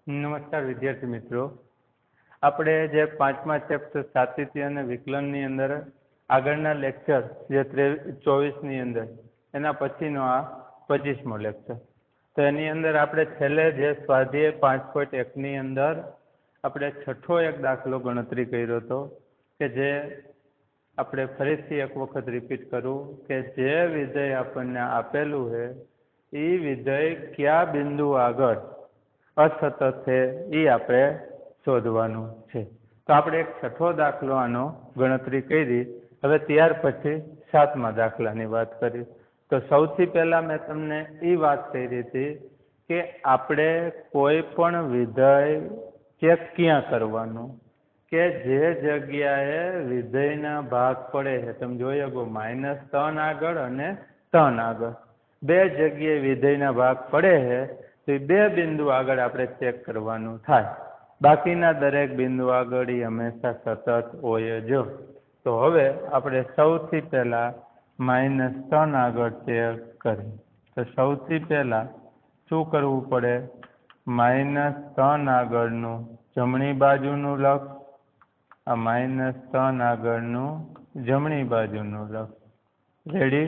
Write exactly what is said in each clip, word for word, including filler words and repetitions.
નમસ્કાર વિદ્યાર્થી મિત્રો, આપણે જે પાંચમા ચેપ્ટર સાતત્ય અને વિકલનની અંદર આગળના લેક્ચર જે ચોવીસની અંદર એના પછીનો આ પચીસમો લેક્ચર. તો એની અંદર આપણે છેલ્લે જે સ્વાધ્યાય પાંચ પોઈન્ટ એકની અંદર આપણે છઠ્ઠો એક દાખલો ગણતરી કર્યો હતો કે જે આપણે ફરીથી એક વખત રિપીટ કરું કે જે વિધેય આપણને આપેલું છે એ વિધેય કયા બિંદુ આગળ અસતત છે એ આપણે શોધવાનું છે. તો આપણે એક છઠ્ઠો દાખલો આનો ગણતરી કરી. હવે ત્યાર પછી સાતમા દાખલાની વાત કરી. તો સૌથી પહેલાં મેં તમને એ વાત કરી હતી કે આપણે કોઈ પણ વિધેય ચેક ક્યાં કરવાનું કે જે જગ્યાએ વિધેયના ભાગ પડે છે. તમે જોઈ શકો માઇનસ ત્રણ આગળ અને ત્રણ આગળ બે જગ્યાએ વિધેયના ભાગ પડે છે. તો એ બે બિંદુ આગળ આપણે ચેક કરવાનું થાય. બાકીના દરેક બિંદુ આગળ એ હંમેશા સતત હોય જ. તો હવે આપણે સૌથી પહેલાં માઇનસ ત્રણ આગળ ચેક કરીએ. તો સૌથી પહેલાં શું કરવું પડે? માઇનસ ત્રણ આગળનું જમણી બાજુનું લખ, આ માઇનસ ત્રણ આગળનું જમણી બાજુનું લખ. રેડી?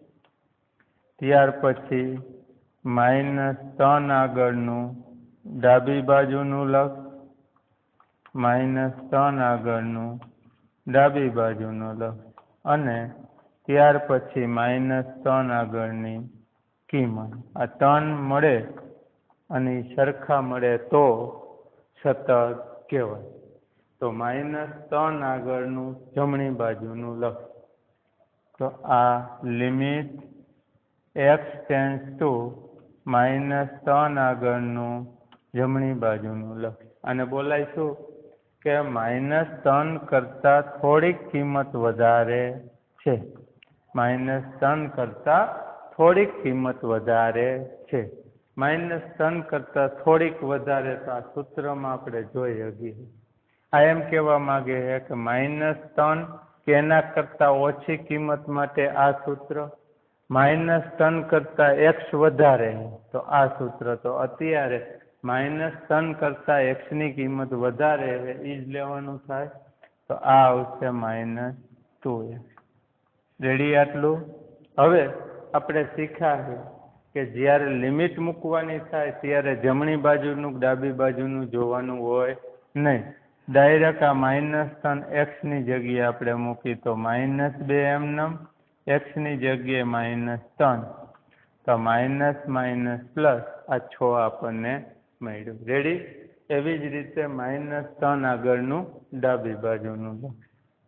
ત્યાર પછી માઇનસ ત્રણ આગળનું ડાબી બાજુનું લખ, માઇનસ ત્રણ આગળનું ડાબી બાજુનું લખ, અને ત્યાર પછી માઇનસ ત્રણ આગળની કિંમત. આ ત્રણ મળે અને સરખા મળે તો સતત કહેવાય. તો માઇનસ ત્રણ આગળનું જમણી બાજુનું લખ. તો આ limit x tends to minus ત્રણ આગળનું જમણી બાજુનું લખ. અને બોલાય શું કે માઇનસ ત્રણ કરતાં થોડીક કિંમત વધારે છે. માઇનસ ત્રણ કરતાં થોડીક કિંમત વધારે છે. માઇનસ ત્રણ કરતાં થોડીક વધારે તો આ સૂત્રમાં આપણે જોઈ શકીએ. આ એમ કહેવા માગે છે કે માઇનસ ત્રણ કે એના કરતાં ઓછી કિંમત માટે આ સૂત્ર, માઇનસ ત્રણ કરતાં એક્સ વધારે તો આ સૂત્ર. તો અત્યારે માઇનસ ત્રણ કરતાં એક્સની કિંમત વધારે એ જ લેવાનું થાય. તો આ આવશે માઇનસ ટુ એક્સ. રેડી? આટલું. હવે આપણે શીખ્યા કે જ્યારે લિમિટ મૂકવાની થાય ત્યારે જમણી બાજુનું ડાબી બાજુનું જોવાનું હોય નહીં. ડાયરેક્ટ આ માઇનસ ત્રણ એક્સની જગ્યાએ આપણે મૂકી તો માઇનસ બે એમનેમ, એક્સની જગ્યાએ માઇનસ ત્રણ. તો માઇનસ માઇનસ પ્લસ આ છ આપણને મળ્યું. રેડી? એવી જ રીતે માઇનસ ત્રણ આગળનું ડાબી બાજુનું લખ.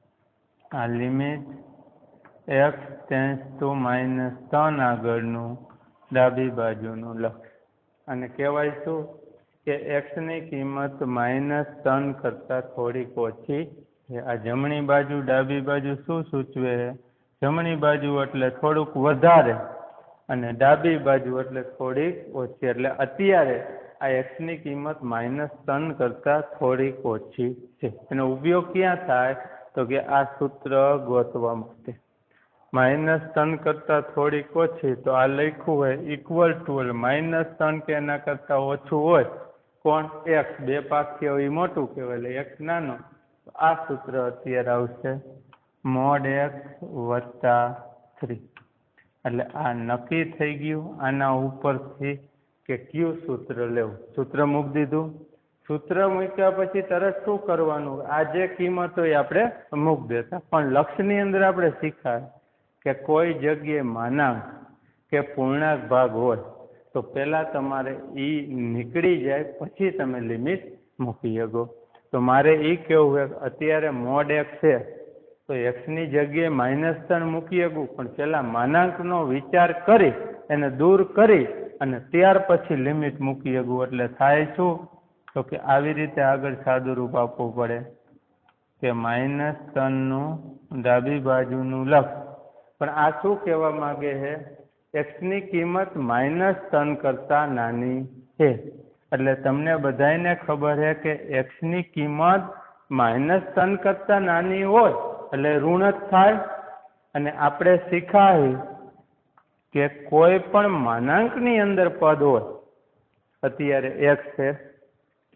આ limit x tends to minus ત્રણ આગળનું ડાબી બાજુનું લખ. અને કહેવાય શું કે એક્સની કિંમત માઇનસ ત્રણ કરતાં થોડીક ઓછી છે. આ જમણી બાજુ ડાબી બાજુ શું સૂચવે છે? જમણી બાજુ એટલે થોડુંક વધારે અને ડાબી બાજુ એટલે થોડીક ઓછી. એટલે અત્યારે આ એક્સની કિંમત માઇનસ ત્રણ કરતાં થોડીક ઓછી છે. એનો ઉપયોગ ક્યાં થાય? તો કે આ સૂત્ર ગોતવા માટે. માઇનસ ત્રણ કરતાં થોડીક ઓછી તો આ લખ્યું હોય ઇક્વલ ટુ માઇનસ ત્રણ કે એના કરતાં ઓછું હોય કોણ? એક્સ. બે પાકથી હોય એ મોટું કહેવાય એટલે એક્સ નાનો. આ સૂત્ર અત્યારે આવશે મોડ એક્સ વત્તા થ્રી. એટલે આ નક્કી થઈ ગયું આના ઉપરથી કે કયું સૂત્ર લેવું. સૂત્ર મૂકી દીધું. સૂત્ર મૂક્યા પછી તરત શું કરવાનું? આ જે કિંમત હોય આપણે મૂકી દેતા. પણ લક્ષની અંદર આપણે શીખાય કે કોઈ જગ્યાએ માનાંક કે પૂર્ણાંક ભાગ હોય તો પહેલાં તમારે એ નીકળી જાય પછી તમે લિમિટ મૂકી શકો. તો મારે એ કહેવું છે અત્યારે મોડ એક્સ છે તો એક્સની જગ્યાએ માઇનસ ત્રણ મૂકી શકું, પણ પહેલાં માનાંકનો વિચાર કરી એને દૂર કરી અને ત્યાર પછી લિમિટ મૂકી શકું. એટલે થાય શું? તો કે આવી રીતે આગળ સાદું રૂપ આપવું પડે કે માઇનસ ત્રણનું ડાબી બાજુનું લખ. પણ આ શું કહેવા માગે છે? એક્સની કિંમત માઇનસ ત્રણ કરતાં નાની છે. એટલે તમને બધાને ખબર છે કે એક્સની કિંમત માઇનસ ત્રણ કરતાં નાની હોય એટલે ઋણ જ થાય. અને આપણે શીખાય કે કોઈ પણ માનાંકની અંદર પદ હોય, અત્યારે એક્સ છે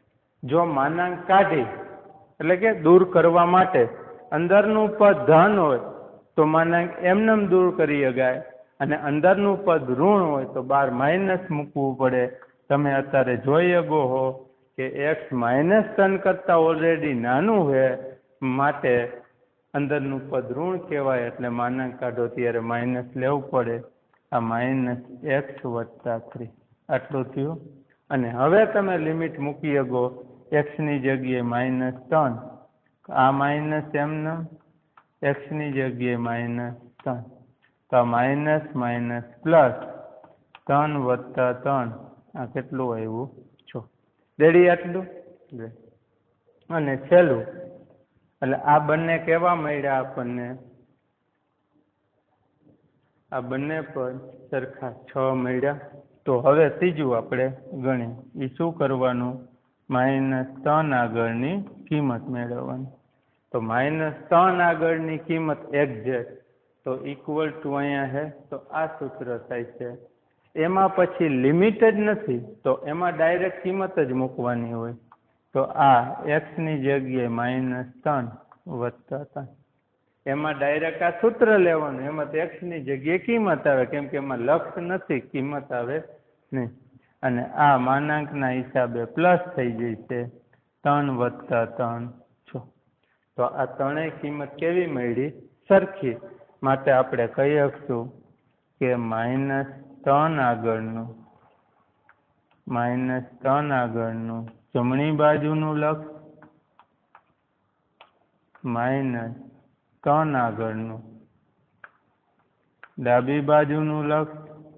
જો માનાંક કાઢી એટલે કે દૂર કરવા માટે અંદરનું પદ ધન હોય તો માનાંક એમનેમ દૂર કરી શકાય, અને અંદરનું પદ ઋણ હોય તો બાર માઇનસ મૂકવું પડે. તમે અત્યારે જોઈ શકો હો કે એક્સ માઇનસ ત્રણ કરતાં ઓલરેડી નાનું છે, માટે અંદરનું પદ ઋણ કહેવાય, એટલે માનાંક કાઢો ત્યારે માઇનસ લેવું પડે. આ માઇનસ એક્સ વત્તા થ્રી આટલું થયું. અને હવે તમે લિમિટ મૂકી શકો એક્સની જગ્યાએ માઇનસ ત્રણ, આ માઇનસ એમને એક્સની જગ્યાએ માઇનસ ત્રણ, તો આ માઇનસ માઇનસ પ્લસ ત્રણ વત્તા ત્રણ આ કેટલું આવ્યું છો રેડી આટલું. અને છેલ્લું એટલે આ બંને કેવા મળ્યા આપણને, આ બંને પર સરખા છ મળ્યા. તો હવે ત્રીજું આપણે ગણીએ, એ શું કરવાનું, માઇનસ ત્રણ આગળની કિંમત મેળવવાની. તો માઇનસ ત્રણ આગળની કિંમત એક્ઝેક્ટ તો ઇક્વલ ટુ અહીંયા છે, તો આ સૂત્ર થાય છે. એમાં પછી લિમિટ જ નથી, તો એમાં ડાયરેક્ટ કિંમત જ મૂકવાની હોય. તો આ એક્સની જગ્યાએ માઇનસ ત્રણ વત્તા ત્રણ, એમાં ડાયરેક્ટ આ સૂત્ર લેવાનું, એમાં તો એક્સની જગ્યાએ કિંમત આવે, કેમ કે એમાં લક્ષ નથી, કિંમત આવે નહીં. અને આ માનાંકના હિસાબે પ્લસ થઈ જાય છે, ત્રણ વત્તા ત્રણ છ. તો આ ત્રણેય કિંમત કેવી મળી, સરખી. માટે આપણે કહી શકશું કે માઇનસ ત્રણ આગળનું માઇનસ ત્રણ આગળનું જમણી બાજુનું લક્ષ માઇનસ ત્રણ આગળનું ડાબી બાજુનું લક્ષ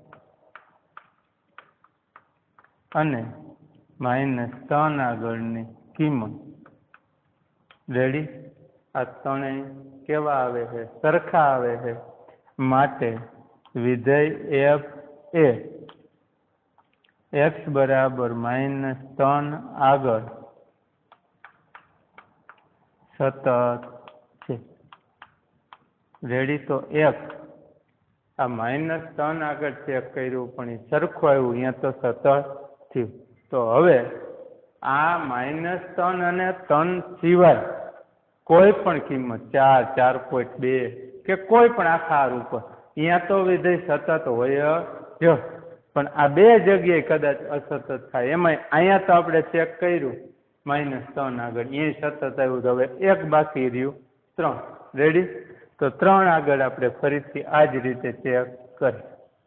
અને માઇનસ ત્રણ આગળની કિંમત. રેડી? આ ત્રણેય કેવા આવે છે, સરખા આવે છે. માટે વિધેય એફ એ એક્સ બરાબર માઇનસ ત્રણ આગળ સતત છે. રેડી? તો એક આ માઇનસ ત્રણ આગળ ચેક કર્યું પણ એ સરખું આવ્યું, અહીંયા તો સતત થયું. તો હવે આ માઇનસ ત્રણ અને ત્રણ સિવાય કોઈ પણ કિંમત ચાર, ચાર પોઈન્ટ બે કે કોઈ પણ આખા હાર ઉપર અહીંયા તો વિધેય સતત હોય જ, પણ આ બે જગ્યાએ કદાચ અસતત થાય. એમાં અહીંયા તો આપણે ચેક કર્યું માઇનસ ત્રણ આગળ, એ સતત આવ્યું. તો હવે એક બાકી રહ્યું ત્રણ. રેડી? તો ત્રણ આગળ આપણે ફરીથી આ જ રીતે ચેક કરી.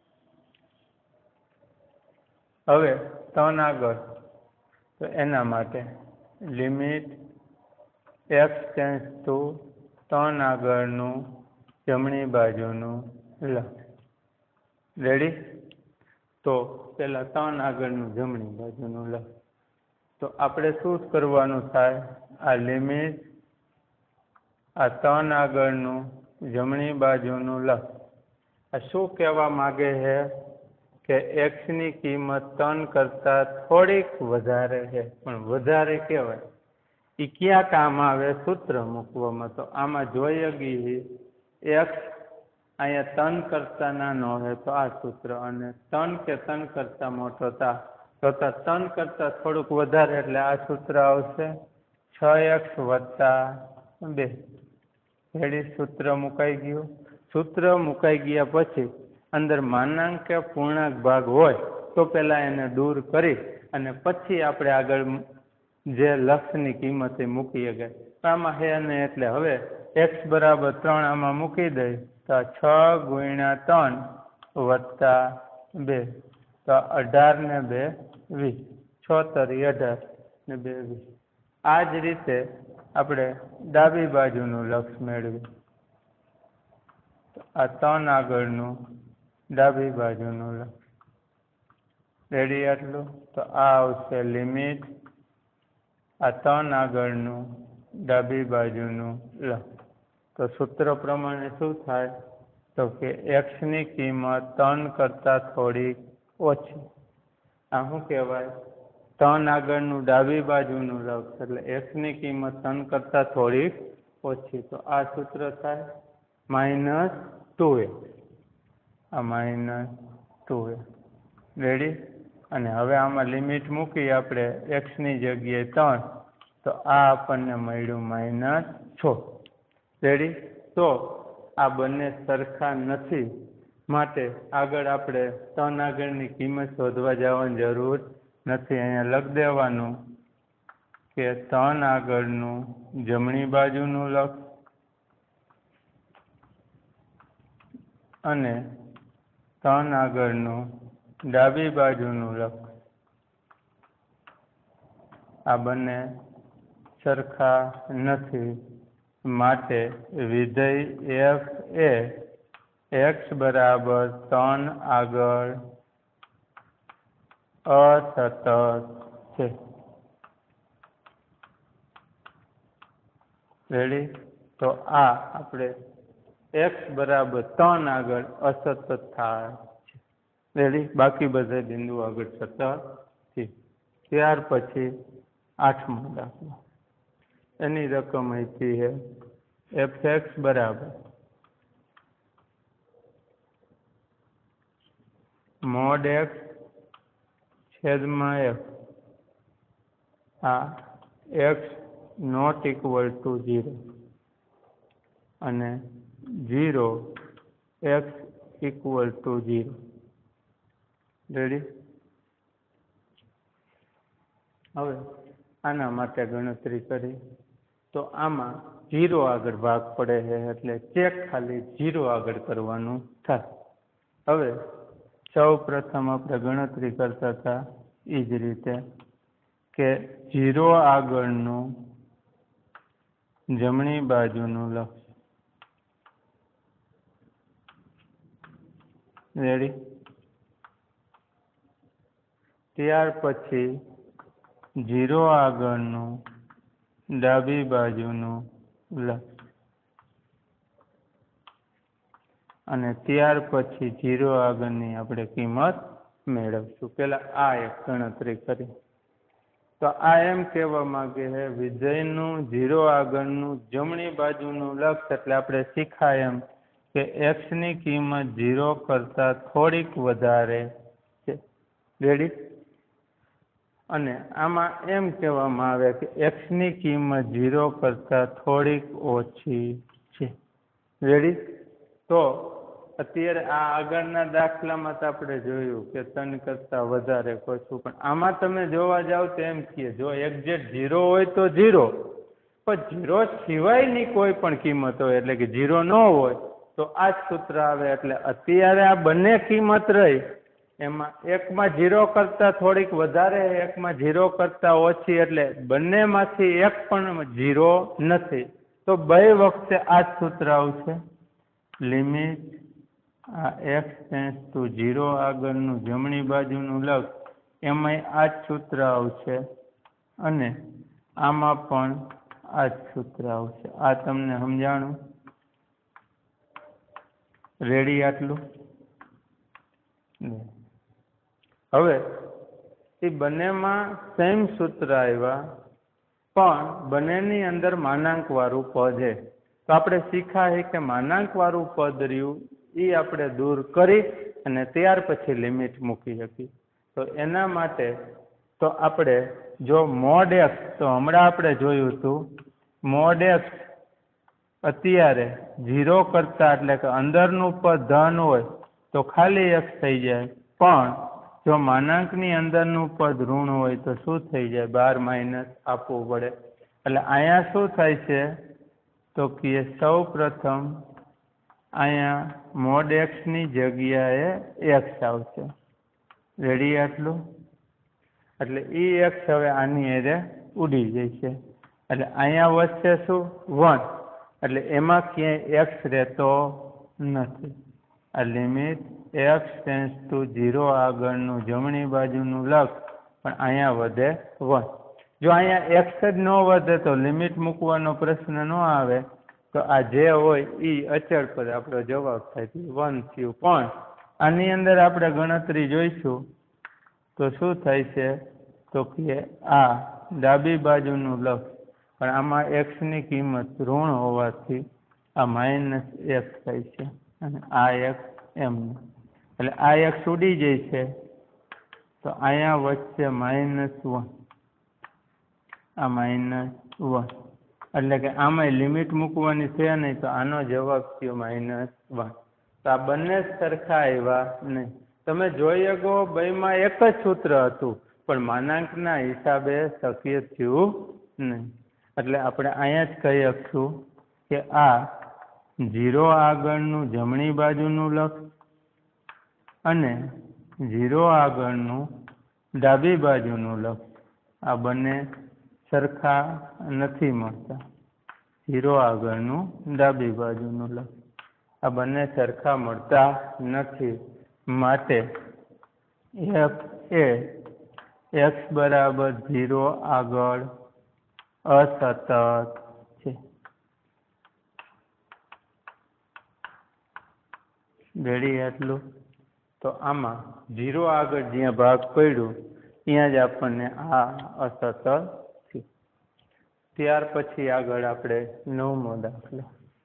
હવે ત્રણ આગળ તો એના માટે લિમિટ એક્સ ટેન્સ ટુ ત્રણ આગળનું જમણી બાજુનું લક્ષ. રેડી? તો પેલા ત્રણ આગળનું જમણી બાજુનું લક્ષ. તો આપણે શું કરવાનું થાય, આ લિમિટ આ ત્રણ આગળનું જમણી બાજુનું લક્ષ. આ શું કહેવા માગે છે કે એક્સની કિંમત ત્રણ કરતાં થોડીક વધારે છે, પણ વધારે કહેવાય. એ ક્યાં કામ આવે સૂત્ર મૂકવામાં? તો આમાં જોઈએ ગઈ એક્સ અહીંયા ત્રણ કરતાં નાનો છે તો આ સૂત્ર, અને ત્રણ કે ત્રણ કરતાં મોટો તા તો ત્રણ કરતાં થોડુંક વધારે એટલે આ સૂત્ર આવશે છ એક્સ વત્તા બે. રેડી? સૂત્ર મુકાઈ ગયું. સૂત્ર મુકાઈ ગયા પછી અંદર માનાંક કે પૂર્ણાંક ભાગ હોય તો પહેલાં એને દૂર કરી અને પછી આપણે આગળ જે લક્ષની કિંમત એ મૂકી શકાય. આમાં હે ને એટલે હવે એક્સ બરાબર ત્રણ આમાં મૂકી દઈ તો છ ગુણ્યા ત્રણ વત્તા બે, તો અઢાર ને બે વીસ, છ તરી અઢાર ને બે વીસ. આ જ રીતે આપણે ડાબી બાજુનું લક્ષ મેળવી. આ ત્રણ આગળનું ડાબી બાજુનું લક્ષ. રેડી? આટલું. તો આ આવશે લિમિટ આ ત્રણ આગળનું ડાબી બાજુનું લક્ષ. તો સૂત્ર પ્રમાણે શું થાય, તો કે એક્સની કિંમત ત્રણ કરતાં થોડીક ઓછી. આ શું કહેવાય, ત્રણ આગળનું ડાબી બાજુનું લક્ષ એટલે એક્સની કિંમત ત્રણ કરતાં થોડીક ઓછી. તો આ સૂત્ર થાય માઇનસ ટુ એ. આ માઇનસ ટુ એ. રેડી? અને હવે આમાં લિમિટ મૂકી આપણે એક્સની જગ્યાએ ત્રણ, તો આ આપણને મળ્યું માઇનસ છ. રેડી? તો આ બંને સરખા નથી, માટે આગળ આપણે ત્રણ આગળની કિંમત શોધવા જવાની જરૂર નથી. અહીંયા લખ દેવાનું કે ત્રણ આગળનું જમણી બાજુનું લક્ષ અને ત્રણ આગળનું ડાબી બાજુનું લક્ષ આ બંને સરખા નથી, માટે વિધેય એફ એ એક્સ બરાબર ત્રણ આગળ અસતત છે. રેડી? તો આ આપણે એક્સ બરાબર ત્રણ આગળ અસતત થાય છે. રેડી? બાકી બધા બિંદુ આગળ સતત છે. ત્યાર પછી આઠમો દાખલો, એની રકમ આપી છે એફ એક્સ બરાબર મોડ એક્સ છેદમાં એફ. આ x not equal to zero અને zero x equal to zero. Ready? હવે આના માટે ગણતરી કરી તો આમાં ઝીરો આગળ ભાગ પડે છે, એટલે ચેક ખાલી ઝીરો આગળ કરવાનું થાય. હવે સૌ પ્રથમ આપણે ગણતરી કરતા હતા એ જ રીતે કે ઝીરો આગળનું જમણી બાજુનું લક્ષ. રેડી? ત્યાર પછી ઝીરો આગળનું ડાબી બાજુનું લક્ષ અને ત્યાર પછી ઝીરો આગળની આપણે કિંમત મેળવશું. પેલા આ એક ગણતરી કરી તો આ એમ કહેવા માંગે છે વિધેયનું ઝીરો આગળનું જમણી બાજુનું લક્ષ, એટલે આપણે શીખાય એમ કે એક્સની કિંમત ઝીરો કરતાં થોડીક વધારે છે. રેડી? અને આમાં એમ કહેવામાં આવે કે એક્સની કિંમત ઝીરો કરતાં થોડીક ઓછી છે. રેડી? તો અત્યારે આ આગળના દાખલામાં તો આપણે જોયું કે ત્રણ કરતાં વધારે ઓછું, પણ આમાં તમે જોવા જાવ તો એમ કહે જો એક્ઝેક્ટ ઝીરો હોય તો ઝીરો, પણ ઝીરો સિવાયની કોઈ પણ કિંમત હોય એટલે કે ઝીરો ન હોય તો આ જ સૂત્ર આવે. એટલે અત્યારે આ બંને કિંમત રહી એમાં એકમાં ઝીરો કરતાં થોડીક વધારે, એકમાં ઝીરો કરતાં ઓછી, એટલે બંનેમાંથી એક પણ ઝીરો નથી. તો બે વખતે આ જ સૂત્ર આવશે. લિમિટ આ એક્સ ટેન્સ ટુ ઝીરો આગળનું જમણી બાજુનું લક્ષ એમાંય આ જ સૂત્ર આવશે અને આમાં પણ આ જ સૂત્ર આવશે. આ તમને સમજાણું? રેડી? આટલું? હવે એ બંનેમાં સેમ સૂત્ર આવ્યા, પણ બંનેની અંદર માનાંક વાળું પદ છે. તો આપણે શીખાય કે માનાંક વાળું પદ રહ્યું એ આપણે દૂર કરી અને ત્યાર પછી લિમિટ મૂકી શકીએ. તો એના માટે તો આપણે જો મોડ એક્સ, તો હમણાં આપણે જોયું હતું મોડ એક્સ અત્યારે ઝીરો કરતા એટલે કે અંદરનું પદ ધન હોય તો ખાલી એક્સ થઈ જાય, પણ જો માનાંકની અંદરનું પદ ઋણ હોય તો શું થઈ જાય? બાર માઇનસ આપવું પડે. એટલે અહીંયા શું થાય છે તો કે સૌ પ્રથમ અહીંયા મોડ એક્સની જગ્યાએ એક્સ આવશે. રેડી? આટલું? એટલે એ એક્સ હવે આની એરે ઉડી જશે, એટલે અહીંયા વધશે શું? વન. એટલે એમાં ક્યાંય એક્સ રહેતો નથી. આ limit x tends to zero આગળનું જમણી બાજુનું લક્ષ પણ અહીંયા વધે વન. જો અહીંયા એક્સ જ ન વધે તો લિમિટ મૂકવાનો પ્રશ્ન ન આવે, તો આ જે હોય એ અચળ પર આપણો જવાબ થાય વન થયું. પણ આની અંદર આપણે ગણતરી જોઈશું તો શું થાય છે તો કે આ ડાબી બાજુનું લક્ષ પણ આમાં એક્સની કિંમત ઋણ હોવાથી આ માઇનસ એક્સ થાય છે અને આ એક્સ એમ. એટલે આ એક્સ ઉડી જાય છે તો તો અહીંયા વચ્ચે માઇનસ વન, આ માઇનસ વન, એટલે કે આમાં લિમિટ મૂકવાની છે નહીં, તો આનો જવાબ થયો માઇનસ વન. તો આ બંને સરખા આવ્યા નહીં. તમે જોઈ શકો બેમાં એક જ સૂત્ર હતું, પણ માનાંકના હિસાબે શક્ય થયું નહીં. એટલે આપણે અહીંયા જ કહી શકશું કે આ ઝીરો આગળનું જમણી બાજુનું લક્ષ અને ઝીરો આગળનું ડાબી બાજુનું લક્ષ આ બંને સરખા નથી મળતા. ઝીરો આગળનું ડાબી બાજુનું લક્ષ આ બંને સરખા મળતા નથી. માટે એફ એ એક્સ બરાબર ઝીરો આગળ અસતત છે. રેડી આટલું? તો આમાં ઝીરો આગળ જ્યાં ભાગ પડ્યો ત્યાં જ આપણને આ અસતત છે. ત્યાર પછી આગળ આપણે નવમો દાખલો.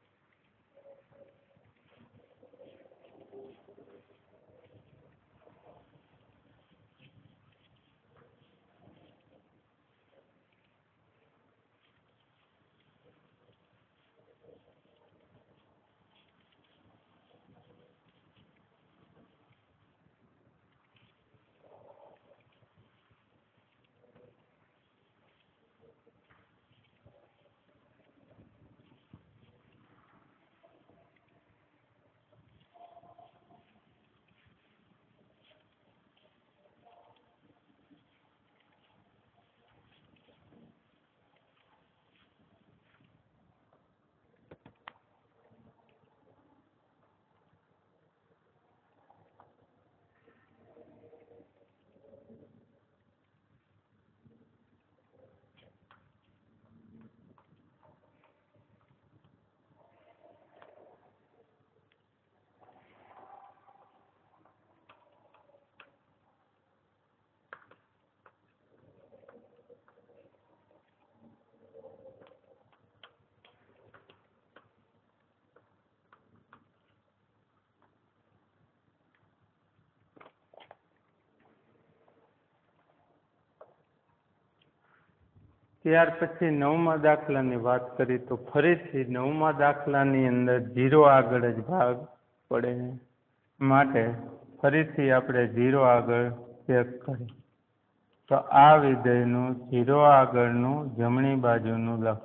ત્યાર પછી નવમા દાખલાની વાત કરી તો ફરીથી નવમા દાખલાની અંદર ઝીરો આગળ જ ભાગ પડે. માટે ફરીથી આપણે ઝીરો આગળ ચેક કરીએ. તો આ વિધેયનું ઝીરો આગળનું જમણી બાજુનું લખ.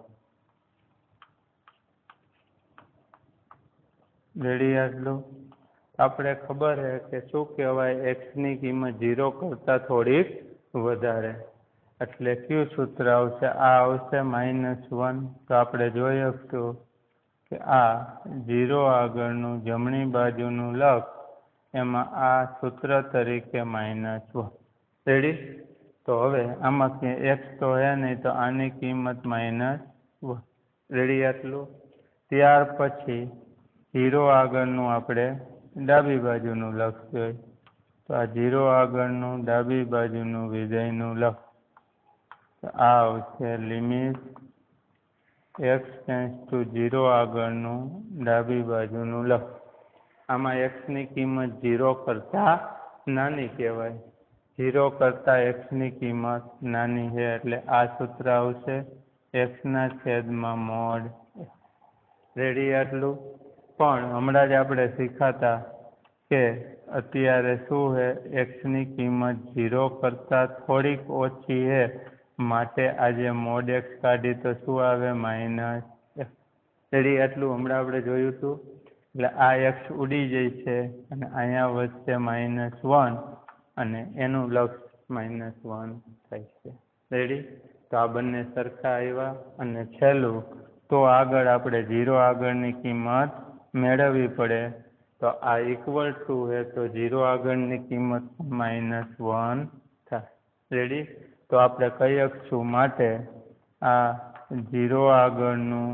રેડી આટલું? આપણે ખબર છે કે શું કહેવાય, એક્સની કિંમત ઝીરો કરતાં થોડીક વધારે, એટલે કયું સૂત્ર આવશે? આ આવશે માઇનસ વન. તો આપણે જોઈ શકશું કે આ ઝીરો આગળનું જમણી બાજુનું લક્ષ એમાં આ સૂત્ર તરીકે માઇનસ વન. રેડી? તો હવે આમાં ક્યાંય એક્સ તો હે નહીં, તો આની કિંમત માઇનસ વન. રેડી આટલું? ત્યાર પછી ઝીરો આગળનું આપણે ડાબી બાજુનું લક્ષ જોઈએ. તો આ ઝીરો આગળનું ડાબી બાજુનું વિધેયનું લક્ષ આ આવશે limit x tends to zero આગળનું ડાબી બાજુનું લક્ષ. આમાં એક્સની કિંમત ઝીરો કરતાં નાની કહેવાય. ઝીરો કરતાં એક્સની કિંમત નાની છે, એટલે આ સૂત્ર આવશે એક્સના છેદમાં મોડ. રેડી આટલું? પણ હમણાં જ આપણે શીખાતા કે અત્યારે શું છે, એક્સની કિંમત ઝીરો કરતાં થોડીક ઓછી છે, માટે આજે મોડ એક્સ કાઢી તો શું આવે? Minus x. રેડી આટલું? હમણાં આપણે જોયું હતું. એટલે આ એક્સ ઉડી જાય છે અને અહીંયા વચ્ચે માઇનસ વન અને એનું લક્ષ માઇનસ વન થાય છે. રેડી? તો આ બંને સરખા આવ્યા. અને છેલ્લું તો આગળ આપણે ઝીરો આગળની કિંમત મેળવવી પડે. તો આ ઇક્વલ ટુ છે, તો ઝીરો આગળની કિંમત માઇનસ વન થાય. રેડી? તો આપણે કહી શકશું માટે આ ઝીરો આગળનું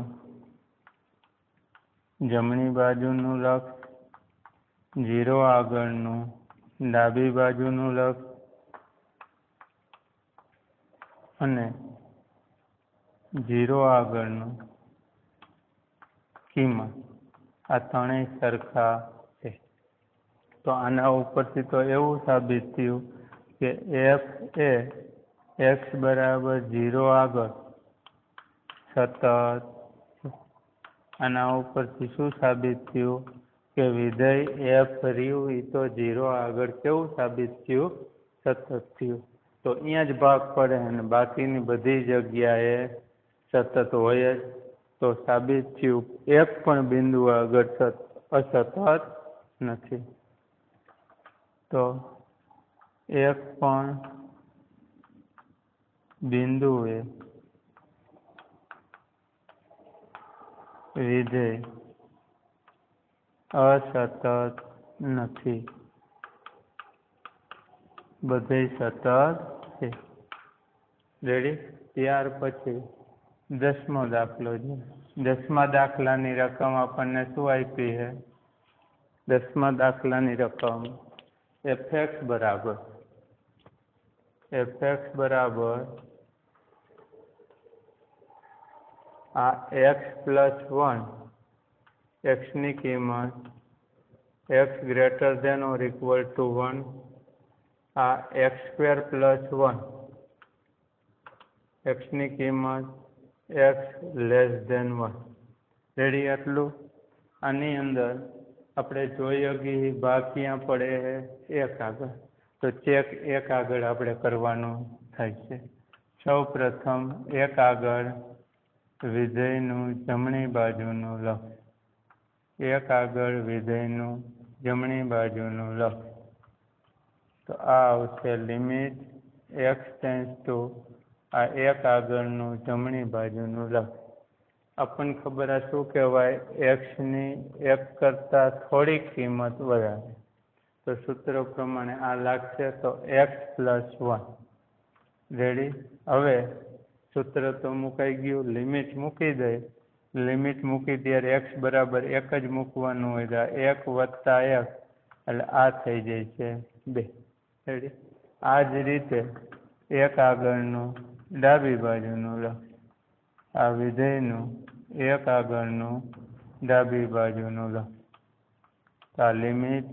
જમણી બાજુનું લક્ષ, ઝીરો આગળનું ડાબી બાજુનું લક્ષ અને ઝીરો આગળનું કિંમત આ ત્રણેય સરખા છે. તો આના ઉપરથી તો એવું સાબિત થયું કે એફ એ એક્સ બરાબર ઝીરો આગળ સતત આના ઉપરથી શું સાબિત થયું કે વિધેય એફ રહ્યું એ તો ઝીરો આગળ કેવું સાબિત થયું સતત થયું તો અહીંયા જ ભાગ પડે અને બાકીની બધી જગ્યાએ સતત હોય જ તો સાબિત થયું એક પણ બિંદુ આગળ અસતત નથી તો એક પણ બિંદુએ વિધેય અસતત નથી બધે સતત છે રેડી ત્યાર પછી દસમો દાખલો છે દસમા દાખલાની રકમ આપણને શું આપી છે દસમા દાખલાની રકમ એફ એક્સ બરાબર એફ એક્સ બરાબર આ એક્સ પ્લસ વન એક્સની કિંમત x greater than or equal to one આ એક્સ સ્ક્વેર પ્લસ વન એક્સની કિંમત x less than one ready આટલું આની અંદર આપણે જોઈએ કે ભાગ ક્યાં પડે એક આગળ તો ચેક એક આગળ આપણે કરવાનું થાય છે સૌ પ્રથમ એક આગળ વિધેયનું જમણી બાજુનું લક્ષ એક આગળ વિધેયનું જમણી બાજુનું લક્ષ તો આ આવશે લિમિટ એક્સ ટેન્સ ટુ આ એક આગળનું જમણી બાજુનું લક્ષ આપણને ખબર આ શું કહેવાય એક્સની એક કરતાં થોડીક કિંમત વધારે તો સૂત્ર પ્રમાણે આ લાગશે તો એક્સ પ્લસ વન રેડી હવે સૂત્ર તો મુકાઈ ગયું લિમિટ મૂકી દે લિમિટ મૂકી ત્યારે એક્સ બરાબર એક જ મૂકવાનું હોય તો એક વત્તા એક એટલે આ થઈ જાય છે બે રેડી આ જ રીતે એક આગળનું ડાબી બાજુનું લક્ષ આ વિધેયનું એક આગળનું ડાબી બાજુનું લક્ષ આ લિમિટ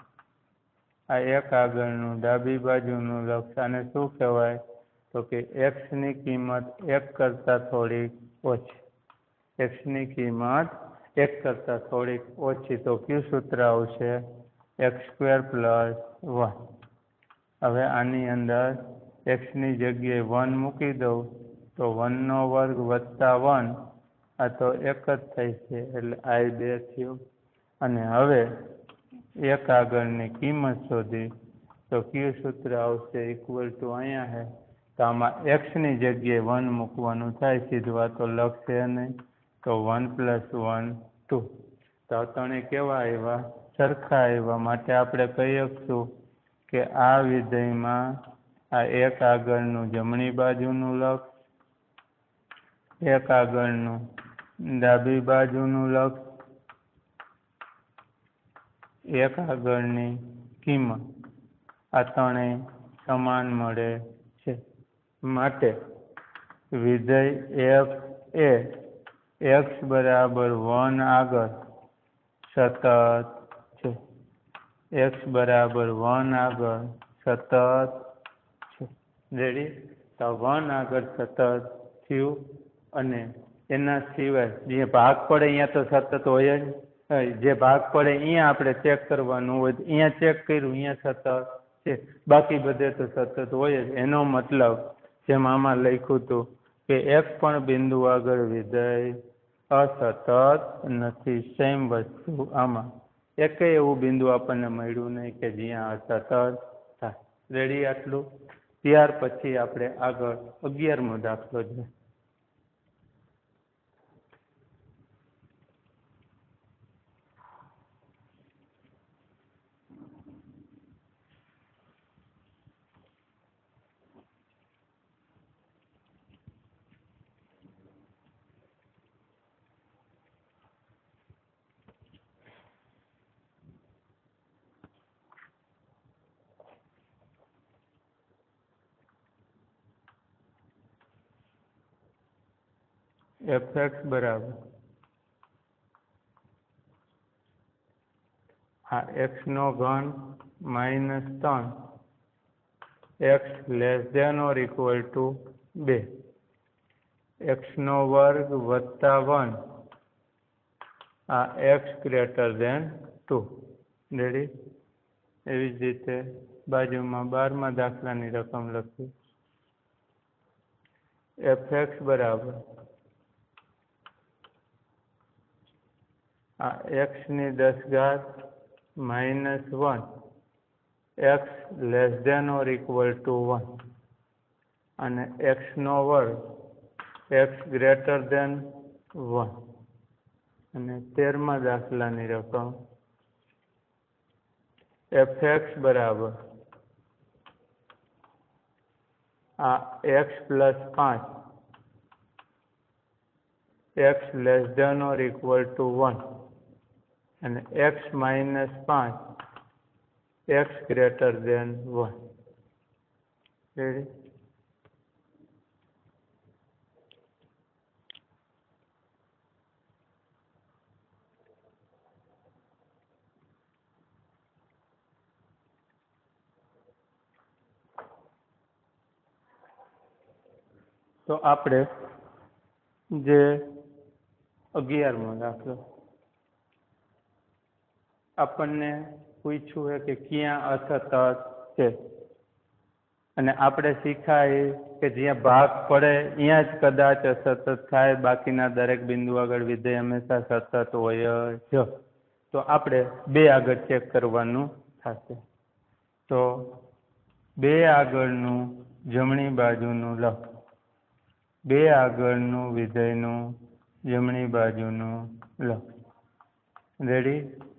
આ એક આગળનું ડાબી બાજુનું લક્ષ આને શું કહેવાય તો કે એક્સની કિંમત એક કરતાં થોડીક ઓછી એક્સની કિંમત એક કરતાં થોડીક ઓછી તો કયું સૂત્ર આવશે એક્સ સ્ક્વેર પ્લસ વન હવે આની અંદર એક્સની જગ્યાએ વન મૂકી દઉં તો વનનો વર્ગ વત્તા વન આ તો એક જ થાય છે એટલે આઈ બે થયું અને હવે એક આગળની કિંમત શોધી તો કયું સૂત્ર આવશે ઇક્વલ ટુ અહીંયા છે તો આમાં એક્સની જગ્યાએ વન મૂકવાનું થાય સીધું આ તો લખશે નહીં તો વન પ્લસ વન ટુ તો ત્રણે કેવા આવ્યા સરખા આવ્યા માટે આપણે કહી શકશું કે આ વિધેયમાં આ એક આગળનું જમણી બાજુનું લક્ષ એક આગળનું ડાબી બાજુનું લક્ષ એક આગળની કિંમત આ ત્રણેય સમાન મળે છે માટે વિધેય એફ એ એક્સ બરાબર વન આગળ સતત છે એક્સ બરાબર વન આગળ સતત છે રેડી તો વન આગળ સતત થયું અને એના સિવાય જે ભાગ પડે અહીંયા તો સતત હોય જ જે ભાગ પડે અહીંયા આપણે ચેક કરવાનું હોય તો અહીંયા ચેક કર્યું અહીંયા સતત છે બાકી બધે તો સતત હોય જ એનો મતલબ જેમ આમાં લખ્યું હતું કે એક પણ બિંદુ આગળ વિધેય અસતત નથી સેમ વસ્તુ આમાં એકેય એવું બિંદુ આપણને મળ્યું નહીં કે જ્યાં અસતત થાય રેડી આટલું ત્યાર પછી આપણે આગળ અગિયારમો દાખલો છે એફ એક્સ બરાબર આ એક્સનો ઘન માઇનસ ત્રણ x less than or equal to બે, એક્સનો વર્ગ વત્તા વન, આ x greater than two. Ready? એવી જ રીતે બાજુમાં બારમા દાખલાની રકમ લખી. એફ એક્સ બરાબર આ એક્સની દસ ઘાત minus one, x less than or equal to one, અને એક્સનો વર્ગ એક્સ ગ્રેટર દેન વન. અને તેરમા દાખલાની રકમ એફ એક્સ બરાબર આ એક્સ પ્લસ પાંચ, x less than or equal to one, અને એક્સ માઇનસ પાંચ, x greater than one. Ready? તો આપણે જે અગિયારમો દાખલો આપણને પૂછ્યું છે કે ક્યાં અસતત છે, અને આપણે શીખાય કે જ્યાં ભાગ પડે ત્યાં જ કદાચ અસતત થાય, બાકીના દરેક બિંદુ આગળ વિધેય હંમેશા સતત હોય જ. તો આપણે બે આગળ ચેક કરવાનું થશે. તો બે આગળનું જમણી બાજુનું લખ, બે આગળનું વિધેયનું જમણી બાજુનું લખ. રેડી?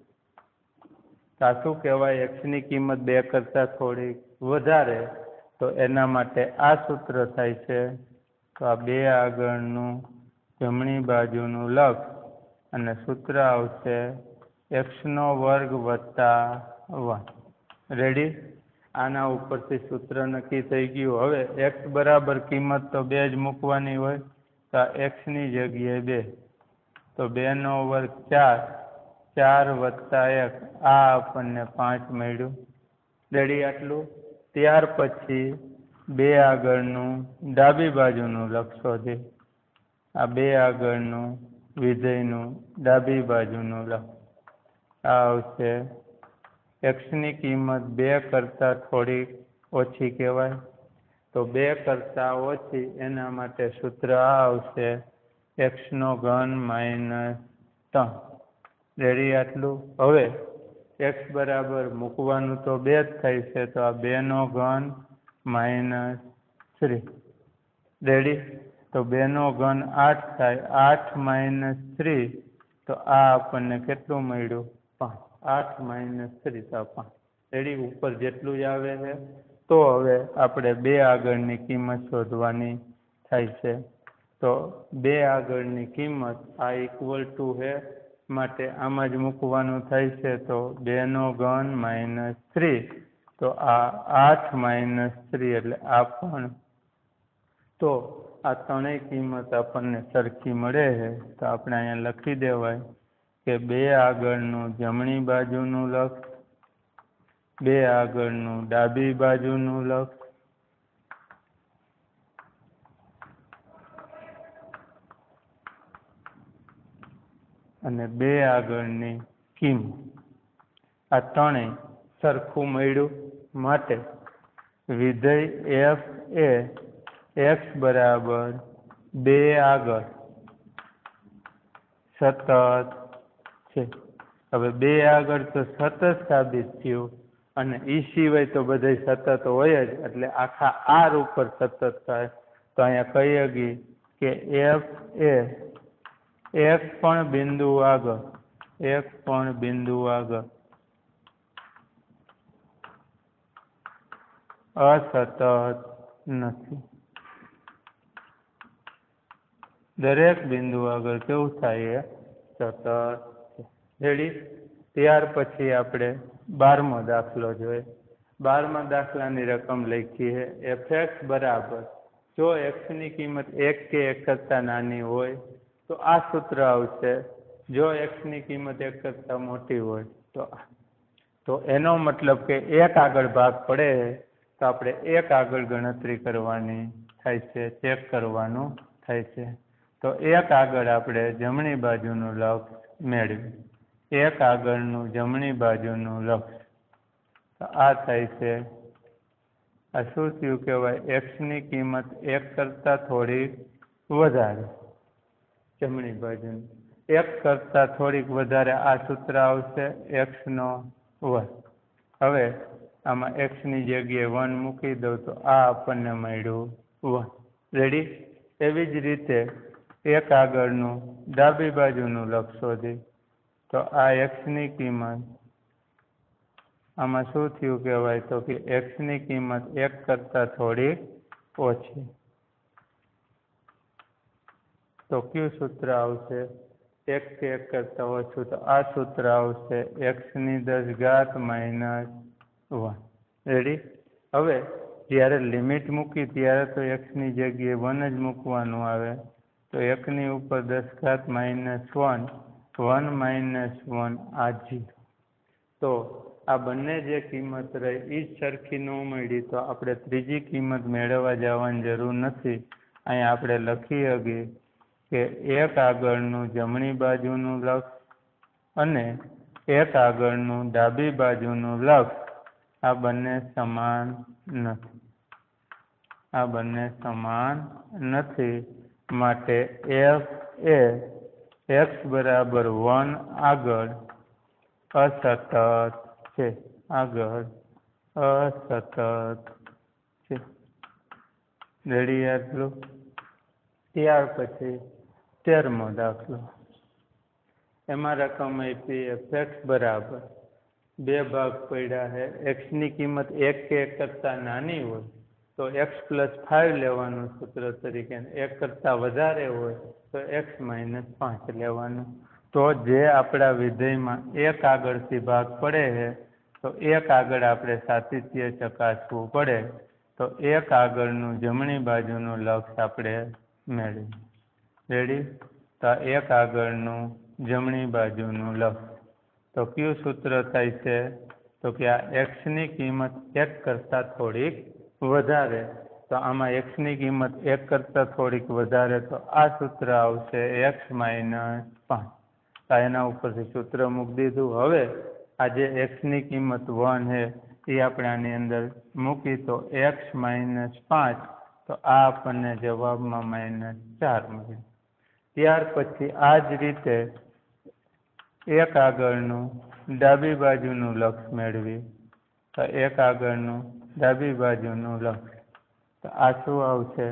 આ શું કહેવાય? એક્સની કિંમત બે કરતાં થોડીક વધારે, તો એના માટે આ સૂત્ર થાય છે. તો આ બે આગળનું જમણી બાજુનું લખ, અને સૂત્ર આવશે એક્સનો વર્ગ વત્તા વન. રેડી? આના ઉપરથી સૂત્ર નક્કી થઈ ગયું. હવે એક્સ બરાબર કિંમત તો બે જ મૂકવાની હોય, તો આ એક્સની જગ્યાએ બે, તો બેનો વર્ગ ચાર, ચાર વત્તા એક, આ આપણને પાંચ મળ્યું. રેડી? આટલું. ત્યાર પછી બે આગળનું ડાબી બાજુનું લખશો છે, આ બે આગળનું વિધેયનું ડાબી બાજુનું લખ. આ આવશે એક્સની કિંમત બે કરતાં થોડીક ઓછી કહેવાય, તો બે કરતાં ઓછી, એના માટે સૂત્ર આ આવશે એક્સનો ઘન માઇનસ ત્રણ. રેડી? આટલું. હવે એક્સ બરાબર મૂકવાનું તો બે જ થાય છે, તો આ બેનો ઘન માઇનસ થ્રી. રેડી? તો બેનો ઘન આઠ થાય, આઠ માઇનસ થ્રી, તો આ આપણને કેટલું મળ્યું? પાંચ. આઠ માઇનસ થ્રી, તો પાંચ. રેડી? ઉપર જેટલું જ આવે છે. તો હવે આપણે બે આગળની કિંમત શોધવાની થાય છે. તો બે આગળની કિંમત આ ઇક્વલ ટુ છે, માટે આમાં જ મૂકવાનું થાય છે. તો બેનો ઘન માઇનસ થ્રી, તો આ આઠ માઇનસ થ્રી, એટલે આ પણ. તો આ ત્રણેય કિંમત આપણને સરખી મળે છે. તો આપણે અહીંયા લખી દેવાય કે બે આગળનું જમણી બાજુનું લખ, બે આગળનું ડાબી બાજુનું લખ, અને બે આગળની કિંમત, આ ત્રણેય સરખું મળ્યું. માટે વિધેય એફ એ એક્સ બરાબર બે આગળ સતત છે. હવે બે આગળ તો સતત સાબિત થયું, અને એ સિવાય તો બધા સતત હોય જ, એટલે આખા આર ઉપર સતત થાય. તો અહીંયા કહીએ ગઈ કે એફ એ એક પણ બિંદુ આગળ, એક પણ બિંદુ આગળ અસતત નથી. દરેક બિંદુ આગળ કેવું થાય? સતત. રેડી? ત્યાર પછી આપણે બારમો દાખલો જોઈએ. બારમા દાખલાની રકમ લખી છે એફ એક્સ બરાબર, જો એક્સની કિંમત એક કે એક કરતાં નાની હોય તો આ સૂત્ર આવશે. જો એક્સની કિંમત એક કરતાં મોટી હોય તો તો એનો મતલબ કે એક આગળ ભાગ પડે તો આપણે એક આગળ ગણતરી કરવાની થાય છે, ચેક કરવાનું થાય છે. તો એક આગળ આપણે જમણી બાજુનું લક્ષ મેળવી, એક આગળનું જમણી બાજુનું લક્ષ, તો આ થાય છે, આ શું થયું કહેવાય, એક્સની કિંમત એક કરતાં થોડીક વધારે, જમણી બાજુની એક કરતાં થોડીક વધારે, આ સૂત્ર આવશે એક્સનો વર્ગ. હવે આમાં એક્સની જગ્યાએ વન મૂકી દઉં તો આ આપણને મળ્યું વન. રેડી? એવી જ રીતે એક આગળનું ડાબી બાજુનું લક્ષ શોધી, તો આ એક્સની કિંમત આમાં શું થયું કહેવાય, તો કે એક્સની કિંમત એક કરતાં થોડીક ઓછી. તો કયું સૂત્ર આવશે? એક કે એક કરતાં ઓછું, તો આ સૂત્ર આવશે એક્સની દસ ઘાત માઇનસ વન. રેડી? હવે જ્યારે લિમિટ મૂકી ત્યારે તો એક્સની જગ્યાએ વન જ મૂકવાનું આવે, તો એકની ઉપર દસ ઘાત minus one, one minus one આ જીરો. તો આ બંને જે કિંમત રહી એ જ સરખી ન મળી, તો આપણે ત્રીજી કિંમત મેળવવા જવાની જરૂર નથી. અહીંયા આપણે લખી શકીએ કે એક આગળનું જમણી બાજુનું લક્ષ અને એક આગળનું ડાબી બાજુનું લક્ષ આ બંને સમાન નથી, આ બંને સમાન નથી. માટે એફ એ એક્સ બરાબર વન આગળ અસતત છે, આગળ અસતત છે. રેડી આટલું? ત્યાર પછી તેરમો દાખલો, એમાં રકમ આપી એફ એક્સ બરાબર બે ભાગ પડ્યા છે. એક્સની કિંમત એક કે એક કરતાં નાની હોય તો એક્સ પ્લસ ફાઇવ લેવાનું સૂત્ર તરીકે, એક કરતાં વધારે હોય તો એક્સ માઇનસ પાંચ લેવાનું. તો જે આપણા વિધેયમાં એક આગળથી ભાગ પડે છે તો એક આગળ આપણે સાતત્ય ચકાસવું પડે, તો એક આગળનું જમણી બાજુનું લક્ષ આપણે મેળવીએ. રેડી? તો એક આગળનું જમણી બાજુનું લક્ષ, તો કયું સૂત્ર થાય છે, તો કે આ એક્સની કિંમત એક કરતાં થોડીક વધારે, તો આમાં એક્સની કિંમત એક કરતાં થોડીક વધારે, તો આ સૂત્ર આવશે એક્સ માઇનસ પાંચ. તો એના ઉપરથી સૂત્ર મૂકી દીધું. હવે આ જે એક્સની કિંમત વન છે એ આપણે આની અંદર મૂકી, તો એક્સ માઇનસ પાંચ, તો આ આપણને જવાબમાં માઇનસ ચાર મળે. ત્યાર પછી આ જ રીતે એક આગળનું ડાબી બાજુનું લક્ષ મેળવી, તો એક આગળનું ડાબી બાજુનું લક્ષ, તો આ શું આવશે,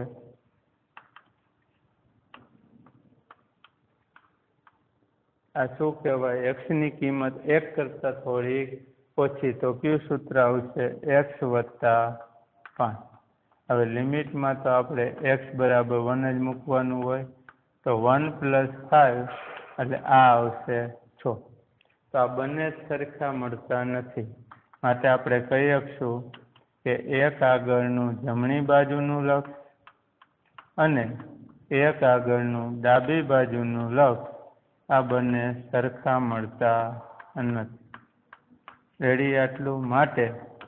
આ શું કહેવાય, એક્સની કિંમત એક કરતાં થોડીક ઓછી, તો કયું સૂત્ર આવશે, એક્સ વત્તા પાંચ. હવે લિમિટમાં તો આપણે એક્સ બરાબર વન જ મૂકવાનું હોય, તો વન પ્લસ ફાઇવ એટલે આ આવશે છ. તો આ બંને સરખા મળતા નથી, માટે આપણે કહી શકશું કે એક આગળનું જમણી બાજુનું લક્ષ અને એક આગળનું ડાબી બાજુનું લક્ષ આ બંને સરખા મળતા નથી. રેડી આટલું? માટે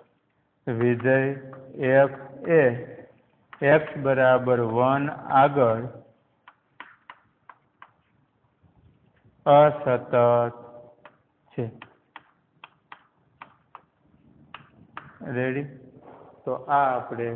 વિધેય એફ એ એક્સ બરાબર વન આગળ અસતત છે. રેડી? તો આ આપણે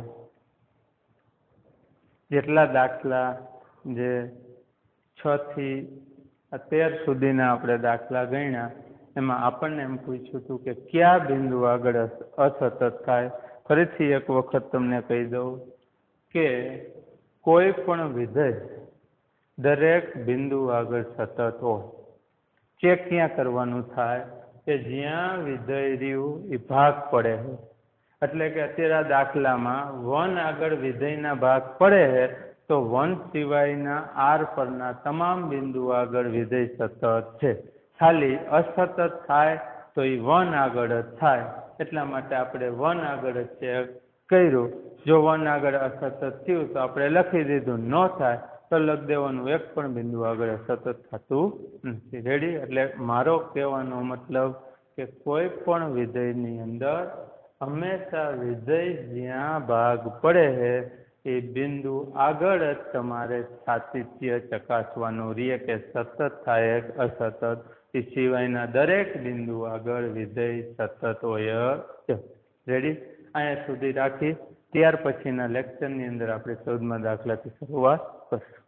જેટલા દાખલા જે છ થી તેર સુધીના આપણે દાખલા ગણ્યા, એમાં આપણને એમ પૂછ્યું હતું કે કયા બિંદુ આગળ અસતત થાય. ફરીથી એક વખત તમને કહી દઉં કે કોઈ પણ વિધેય દરેક બિંદુ આગળ સતત હોય. ચેક ક્યાં કરવાનું થાય, કે જ્યાં વિધેય રહ્યું એ ભાગ પડે છે. એટલે કે અત્યારે આ દાખલામાં વન આગળ વિધેયના ભાગ પડે છે, તો વન સિવાયના આર પરના તમામ બિંદુ આગળ વિધેય સતત છે. ખાલી અસતત થાય તો એ વન આગળ જ થાય, એટલા માટે આપણે વન આગળ જ ચેક કર્યું. જો વન આગળ અસતત થયું તો આપણે લખી દીધું, ન થાય તો લખી દેવાનું એક પણ બિંદુ આગળ સતત થતું નથી. રેડી? એટલે મારો કહેવાનો મતલબ કે કોઈ પણ વિધેયની અંદર હંમેશા વિધેય જ્યાં ભાગ પડે છે એ બિંદુ આગળ જ તમારે સાતત્ય ચકાસવાનું રહે કે સતત થાય કે અસતત, એ સિવાયના દરેક બિંદુ આગળ વિધેય સતત હોય છે. રેડી? અહીંયા સુધી રાખી ત્યાર પછીના લેક્ચરની અંદર આપણે ચૌદમા દાખલાથી શરૂઆત કરીશું.